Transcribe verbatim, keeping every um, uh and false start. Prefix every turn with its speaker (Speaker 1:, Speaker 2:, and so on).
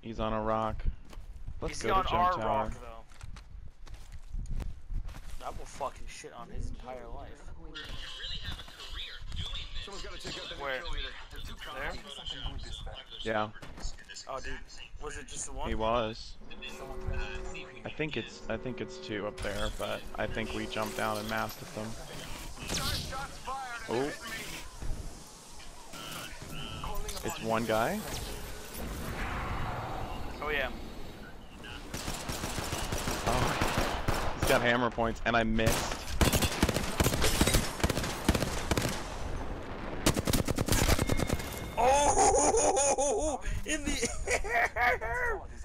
Speaker 1: He's on a rock. Let's
Speaker 2: He's
Speaker 1: go
Speaker 2: on
Speaker 1: to jump
Speaker 2: our
Speaker 1: tower.
Speaker 2: rock though. That will fucking shit on his entire life. Where? There?
Speaker 1: Yeah,
Speaker 2: Oh, dude. Was it just the one?
Speaker 1: he was. I think it's I think it's two up there, but I think we jumped down and masked at them. Oh, it's one guy.
Speaker 2: Oh yeah.
Speaker 1: Oh, he's got hammer points, and I missed.
Speaker 2: Oh, in the air!